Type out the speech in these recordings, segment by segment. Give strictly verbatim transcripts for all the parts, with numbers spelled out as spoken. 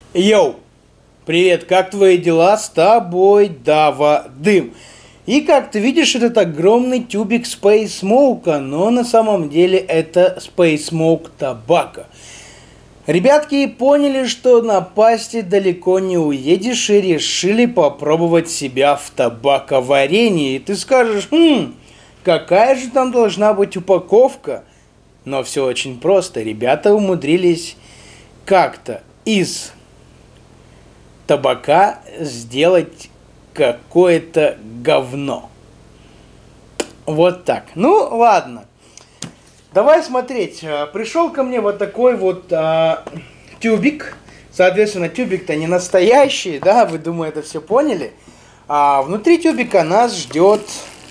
Йоу! Привет, как твои дела? С тобой Дава Дым. И как ты видишь, этот огромный тюбик Space Smoke, но на самом деле это Space Smoke Tobacco. Ребятки поняли, что на пасте далеко не уедешь и решили попробовать себя в табаковарении. И ты скажешь, хм, какая же там должна быть упаковка? Но все очень просто. Ребята умудрились как-то из табака сделать какое-то говно. Вот так. Ну, ладно. Давай смотреть. Пришел ко мне вот такой вот а, тюбик. Соответственно, тюбик-то не настоящий, да, вы, думаю, это все поняли. А внутри тюбика нас ждет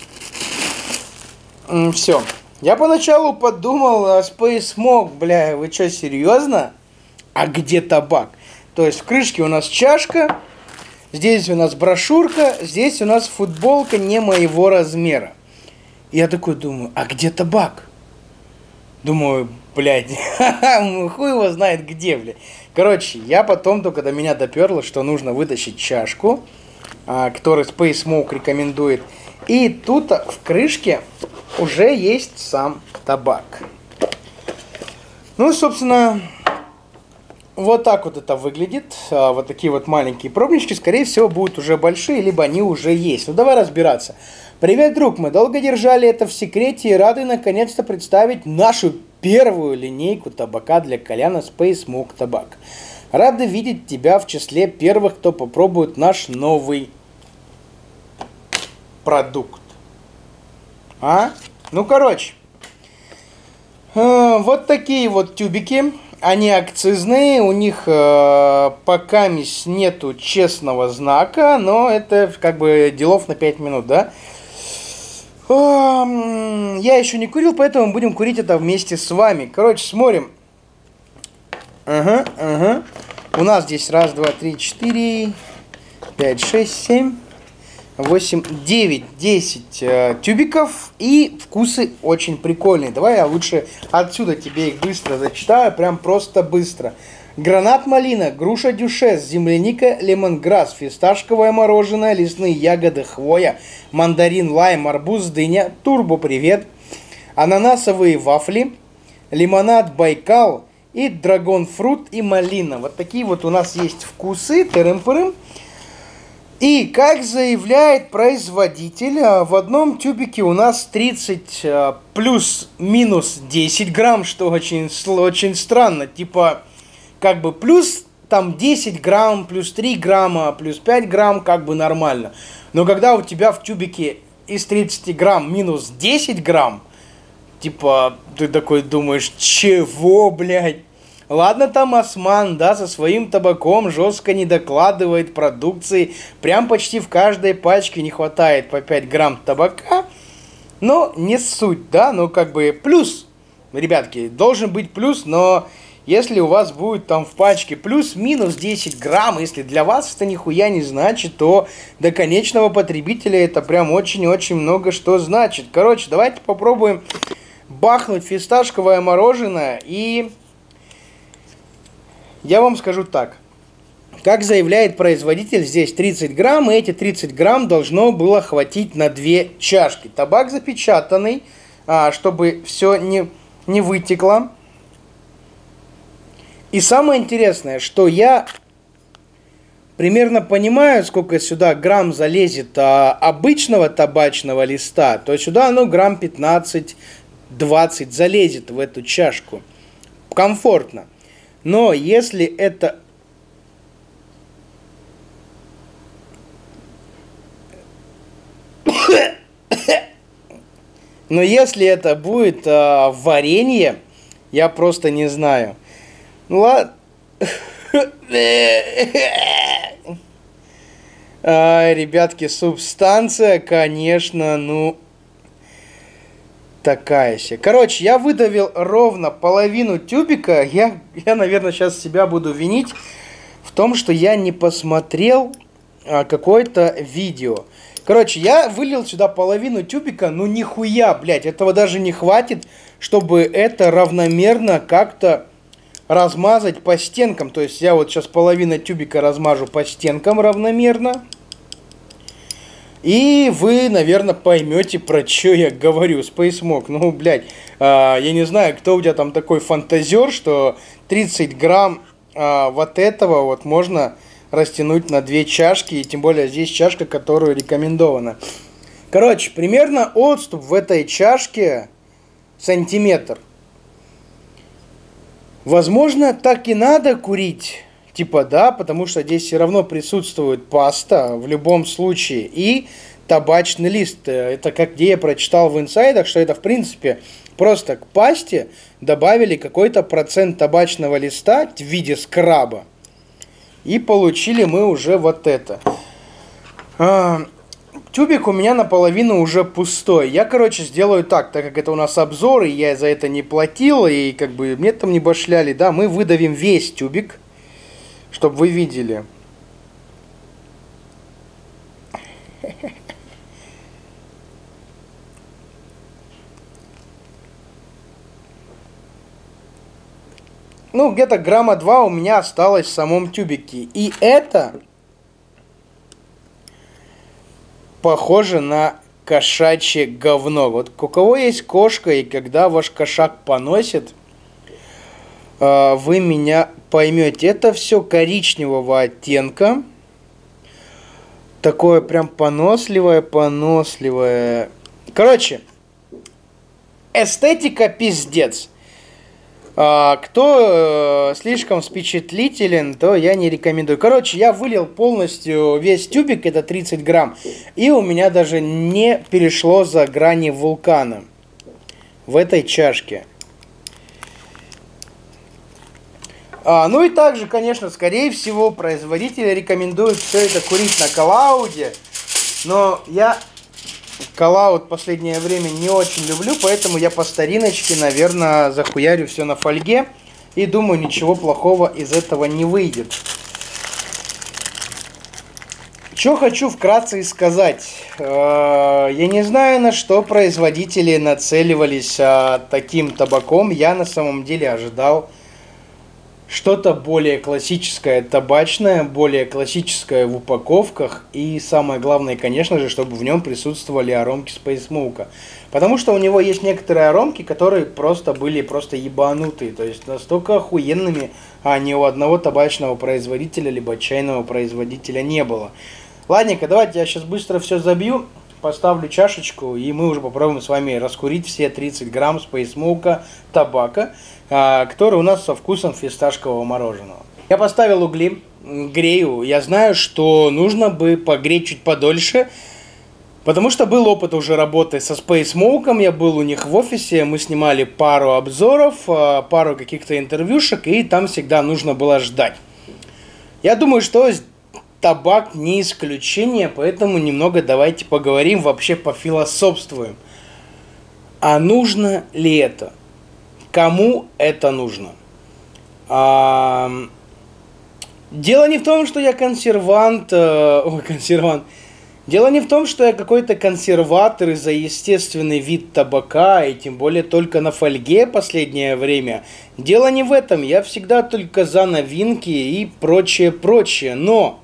все. Я поначалу подумал, Space Smoke, бля, вы что, серьезно? А где табак? То есть в крышке у нас чашка, здесь у нас брошюрка, здесь у нас футболка не моего размера. Я такой думаю, а где табак? Думаю, блядь, хуй его знает где, блядь. Короче, я потом только до меня доперло, что нужно вытащить чашку, которую Space Smoke рекомендует. И тут в крышке уже есть сам табак. Ну, собственно... Вот так вот это выглядит. Вот такие вот маленькие пробнички. Скорее всего, будут уже большие, либо они уже есть. Ну, давай разбираться. Привет, друг. Мы долго держали это в секрете и рады наконец-то представить нашу первую линейку табака для кальяна Space Smoke Tobacco. Рады видеть тебя в числе первых, кто попробует наш новый продукт. А? Ну, короче. Вот такие вот тюбики. Они акцизные, у них э, пока нету честного знака, но это как бы делов на пять минут, да? О, я еще не курил, поэтому будем курить это вместе с вами. Короче, смотрим. Ага, ага. У нас здесь раз, два, три, четыре, пять, шесть, семь, восемь, девять, десять э, тюбиков. И вкусы очень прикольные. Давай я лучше отсюда тебе их быстро зачитаю. Прям просто быстро. Гранат малина, груша дюшес, земляника, лемонграсс, фисташковое мороженое, лесные ягоды, хвоя, мандарин, лайм, арбуз, дыня, турбо привет, ананасовые вафли, лимонад Байкал и драгонфрут и малина. Вот такие вот у нас есть вкусы. Тырым-пырым. И, как заявляет производитель, в одном тюбике у нас тридцать плюс-минус десять грамм, что очень, очень странно. Типа, как бы плюс там десять грамм, плюс три грамма, плюс пять грамм, как бы нормально. Но когда у тебя в тюбике из тридцати грамм минус десять грамм, типа, ты такой думаешь, чего, блядь? Ладно, там Осман, да, со своим табаком жестко не докладывает продукции. Прям почти в каждой пачке не хватает по пять грамм табака. Но не суть, да, ну как бы плюс, ребятки, должен быть плюс, но если у вас будет там в пачке плюс-минус десять грамм, если для вас это нихуя не значит, то до конечного потребителя это прям очень-очень много что значит. Короче, давайте попробуем бахнуть фисташковое мороженое и... Я вам скажу так. Как заявляет производитель, здесь тридцать грамм, и эти тридцать грамм должно было хватить на две чашки. Табак запечатанный, чтобы все не, не вытекло. И самое интересное, что я примерно понимаю, сколько сюда грамм залезет обычного табачного листа, то сюда оно грамм пятнадцать-двадцать залезет в эту чашку. Комфортно. Но если это... Но если это будет а, варенье, я просто не знаю. Ну ладно. а, ребятки, субстанция, конечно, ну... Такая себе. Короче, я выдавил ровно половину тюбика. Я, я, наверное, сейчас себя буду винить в том, что я не посмотрел а, какое-то видео. Короче, я вылил сюда половину тюбика, ну нихуя, блядь, этого даже не хватит, чтобы это равномерно как-то размазать по стенкам. То есть я вот сейчас половину тюбика размажу по стенкам равномерно. И вы, наверное, поймете, про что я говорю. Space Smoke. Ну, блядь, а, я не знаю, кто у тебя там такой фантазер, что тридцать грамм а, вот этого вот можно растянуть на две чашки. И тем более здесь чашка, которую рекомендована. Короче, примерно отступ в этой чашке сантиметр. Возможно, так и надо курить. Типа, да, потому что здесь все равно присутствует паста в любом случае и табачный лист. Это как где я прочитал в инсайдах, что это в принципе просто к пасте добавили какой-то процент табачного листа в виде скраба. И получили мы уже вот это. А, тюбик у меня наполовину уже пустой. Я, короче, сделаю так, так как это у нас обзор, и я за это не платил, и как бы мне там не башляли, да, мы выдавим весь тюбик. Чтобы вы видели. Ну, где-то грамма два у меня осталось в самом тюбике. И это похоже на кошачье говно. Вот у кого есть кошка, и когда ваш кошак поносит, вы меня поймете. Это все коричневого оттенка. Такое прям поносливое, поносливое. Короче, эстетика пиздец. А, кто э, слишком впечатлителен, то я не рекомендую. Короче, я вылил полностью весь тюбик, это тридцать грамм. И у меня даже не перешло за грани вулкана в этой чашке. А, ну и также, конечно, скорее всего, производители рекомендуют все это курить на коллауде. Но я коллауд в последнее время не очень люблю, поэтому я по стариночке, наверное, захуярю все на фольге. И думаю, ничего плохого из этого не выйдет. Что хочу вкратце сказать. Я не знаю, на что производители нацеливались таким табаком. Я на самом деле ожидал что-то более классическое, табачное, более классическое в упаковках. И самое главное, конечно же, чтобы в нем присутствовали аромки Space Smoke. Потому что у него есть некоторые аромки, которые просто были просто ебанутые. То есть настолько охуенными, а ни у одного табачного производителя, либо чайного производителя не было. Ладненько, давайте я сейчас быстро все забью. Поставлю чашечку, и мы уже попробуем с вами раскурить все тридцать грамм Space Smoke табака, который у нас со вкусом фисташкового мороженого. Я поставил угли, грею. Я знаю, что нужно бы погреть чуть подольше, потому что был опыт уже работы со Space Smoke. Я был у них в офисе, мы снимали пару обзоров, пару каких-то интервьюшек, и там всегда нужно было ждать. Я думаю, что табак не исключение, поэтому немного давайте поговорим, вообще пофилософствуем. А нужно ли это? Кому это нужно? А... Дело не в том, что я консервант, э... Ой, консервант. Дело не в том, что я какой-то консерватор из-за естественный вид табака, и тем более только на фольге последнее время. Дело не в этом, я всегда только за новинки и прочее-прочее, но...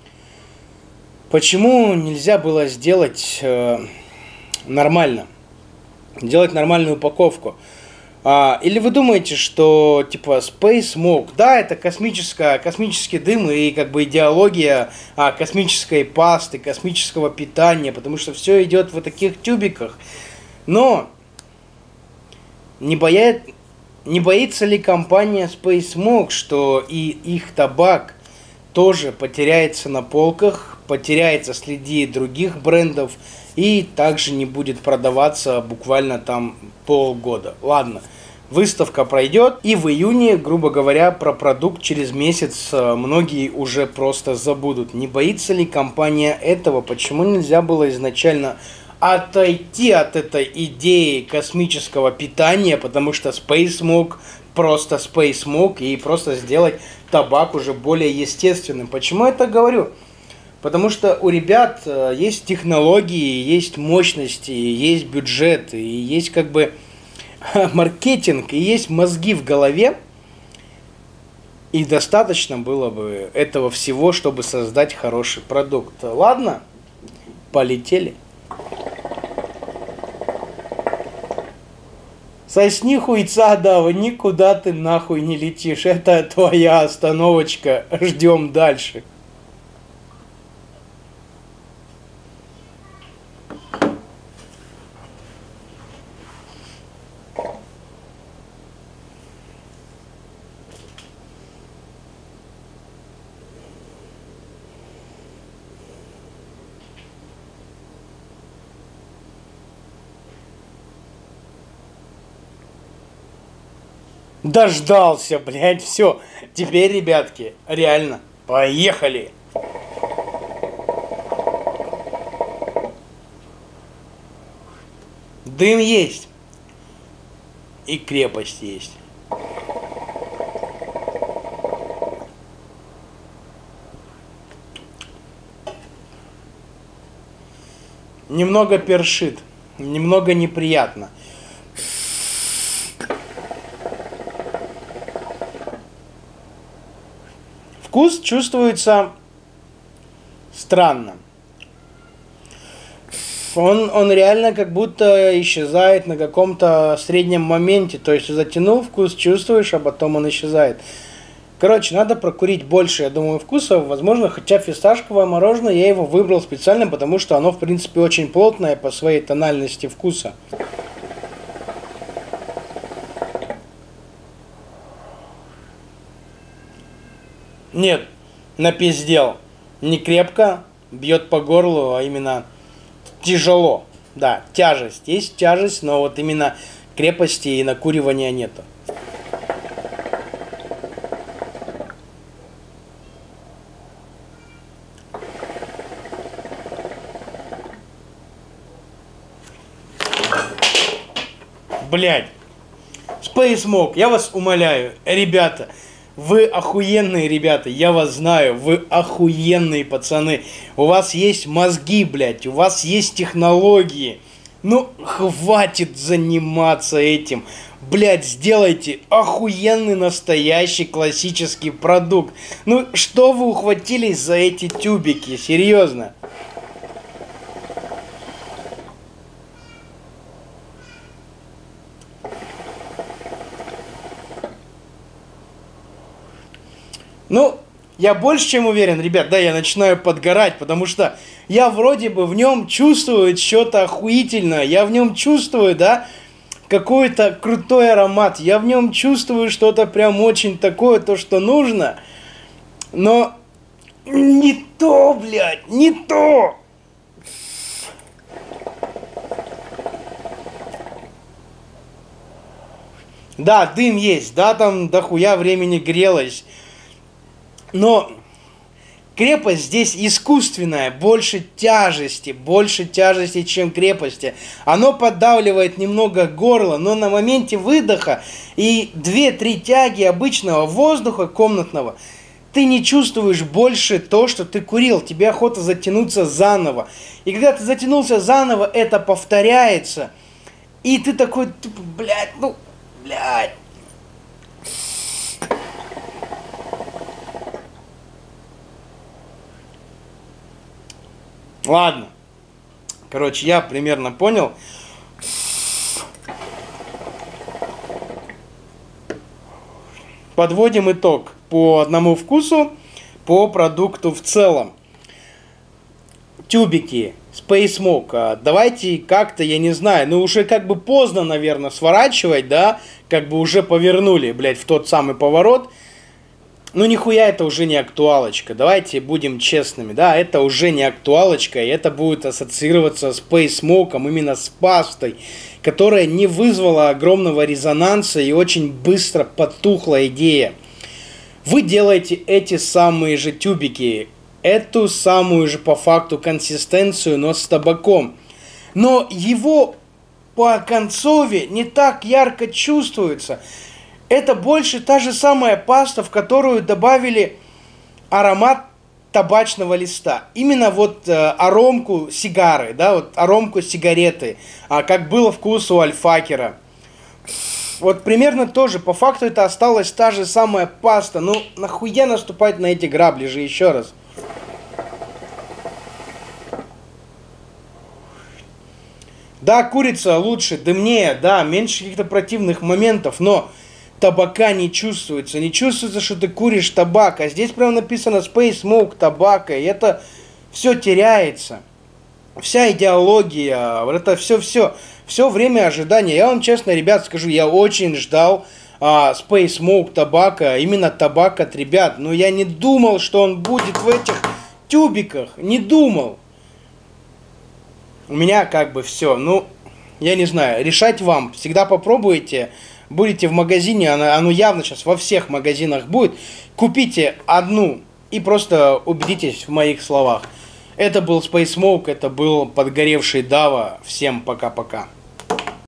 Почему нельзя было сделать э, нормально? Делать нормальную упаковку? А, или вы думаете, что типа Space Smoke, да, это космическая, космический дым и как бы идеология а, космической пасты, космического питания, потому что все идет в таких тюбиках. Но не, боя... не боится ли компания Space Smoke, что и их табак тоже потеряется на полках, потеряется среди других брендов и также не будет продаваться буквально там полгода. Ладно, выставка пройдет, и в июне, грубо говоря, про продукт через месяц многие уже просто забудут. Не боится ли компания этого? Почему нельзя было изначально отойти от этой идеи космического питания, потому что Space Smoke просто Space Smoke, и просто сделать табак уже более естественным? Почему я это говорю? Потому что у ребят есть технологии, есть мощности, есть бюджет, и есть как бы маркетинг, и есть мозги в голове, И достаточно было бы этого всего, чтобы создать хороший продукт. Ладно? Полетели. Сосни хуйца, Дава, никуда ты нахуй не летишь. Это твоя остановочка. Ждем дальше. Дождался, блядь, все. Теперь, ребятки, реально, поехали. Дым есть. И крепость есть. Немного першит. Немного неприятно. Вкус чувствуется странно. Он, он реально как будто исчезает на каком-то среднем моменте. То есть затянул вкус, чувствуешь, а потом он исчезает. Короче, надо прокурить больше, я думаю, вкусов. Возможно, хотя фисташковое мороженое я его выбрал специально, потому что оно, в принципе, очень плотное по своей тональности вкуса. Нет, напиздел. Не крепко, бьет по горлу, а именно тяжело. Да, тяжесть. Есть тяжесть, но вот именно крепости и накуривания нету. Блядь. Space Smoke, я вас умоляю, ребята. Вы охуенные ребята, я вас знаю, вы охуенные пацаны. У вас есть мозги, блядь, у вас есть технологии. Ну, хватит заниматься этим. Блядь, сделайте охуенный настоящий классический продукт. Ну, что вы ухватились за эти тюбики, серьезно? Ну, я больше чем уверен, ребят, да, я начинаю подгорать, потому что я вроде бы в нем чувствую что-то охуительное, я в нем чувствую, да, какой-то крутой аромат, я в нем чувствую что-то прям очень такое, то, что нужно, но не то, блядь, не то. Да, дым есть, да, там дохуя времени грелось. Но крепость здесь искусственная, больше тяжести, больше тяжести, чем крепости. Оно поддавливает немного горло, но на моменте выдоха и две-три тяги обычного воздуха комнатного ты не чувствуешь больше то, что ты курил. Тебе охота затянуться заново. И когда ты затянулся заново, это повторяется. И ты такой, типа, блядь, ну, блядь. Ладно. Короче, я примерно понял. Подводим итог по одному вкусу, по продукту в целом. Тюбики, Space Smoke. Давайте как-то, я не знаю, ну уже как бы поздно, наверное, сворачивать, да? Как бы уже повернули, блядь, в тот самый поворот. Ну нихуя это уже не актуалочка, давайте будем честными, да, это уже не актуалочка, и это будет ассоциироваться с Space Smoke, именно с пастой, которая не вызвала огромного резонанса и очень быстро потухла идея. Вы делаете эти самые же тюбики, эту самую же по факту консистенцию, но с табаком, но его по концове не так ярко чувствуется. Это больше та же самая паста, в которую добавили аромат табачного листа. Именно вот э, аромку сигары, да, вот аромку сигареты, а как было вкус у Альфакера. Вот примерно тоже. По факту это осталась та же самая паста. Ну, нахуя наступать на эти грабли же еще раз? Да, курица лучше, дымнее, да, меньше каких-то противных моментов, но табака не чувствуется. Не чувствуется, что ты куришь табак. А здесь прям написано Space Smoke табака. И это все теряется. Вся идеология, вот это все-все. Все время ожидания. Я вам честно, ребят, скажу, я очень ждал а, Space Smoke табака. Именно табак от ребят. Но я не думал, что он будет в этих тюбиках. Не думал. У меня как бы все. Ну, я не знаю. Решать вам. Всегда попробуйте. Будете в магазине. Оно, оно явно сейчас во всех магазинах будет. Купите одну. И просто убедитесь в моих словах. Это был Space Smoke. Это был подгоревший Дава. Всем пока-пока.